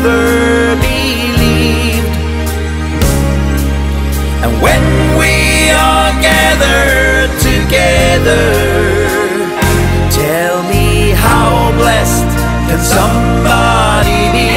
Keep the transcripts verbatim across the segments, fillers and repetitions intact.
never believed. And when we are gathered together, tell me how blessed can somebody be?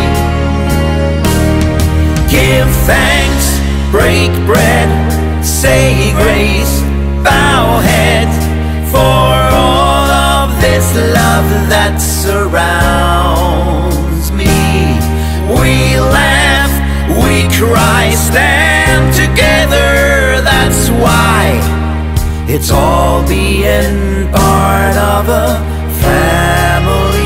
Give thanks, break bread, say grace, bow head for all of this love that surrounds me. We laugh, we cry, stand together, that's why it's all being part of a family.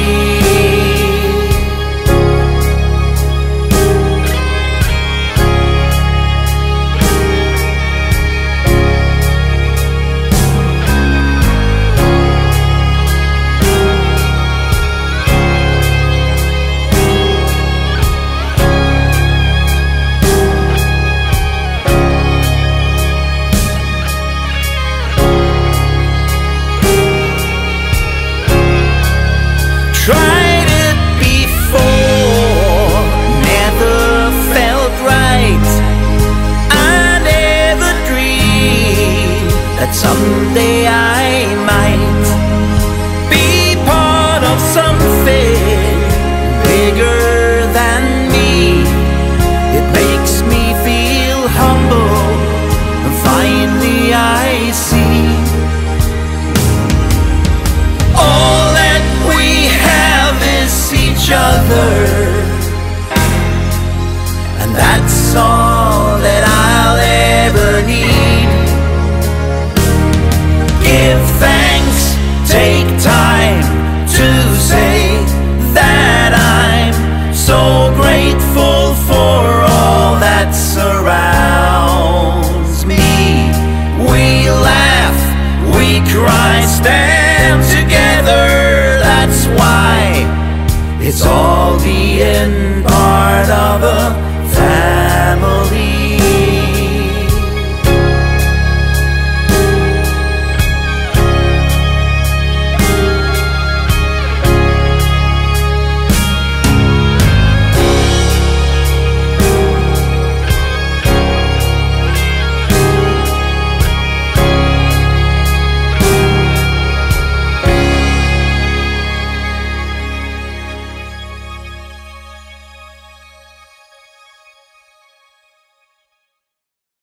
Tried it before, never felt right. I never dreamed that someday I might be part of something bigger than me. It makes me feel humble, and finally I see all that we have is each other, and that's all that I'll ever need. Give thanks, take time to say that I'm so grateful for all that surrounds me. We laugh, we cry, stand together, that's why it's all being part